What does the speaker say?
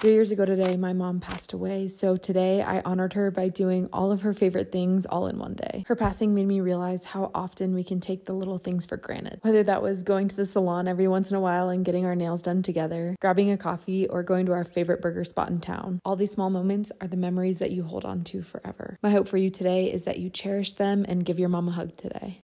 3 years ago today, my mom passed away, so today I honored her by doing all of her favorite things all in one day. Her passing made me realize how often we can take the little things for granted. Whether that was going to the salon every once in a while and getting our nails done together, grabbing a coffee, or going to our favorite burger spot in town. All these small moments are the memories that you hold on to forever. My hope for you today is that you cherish them and give your mom a hug today.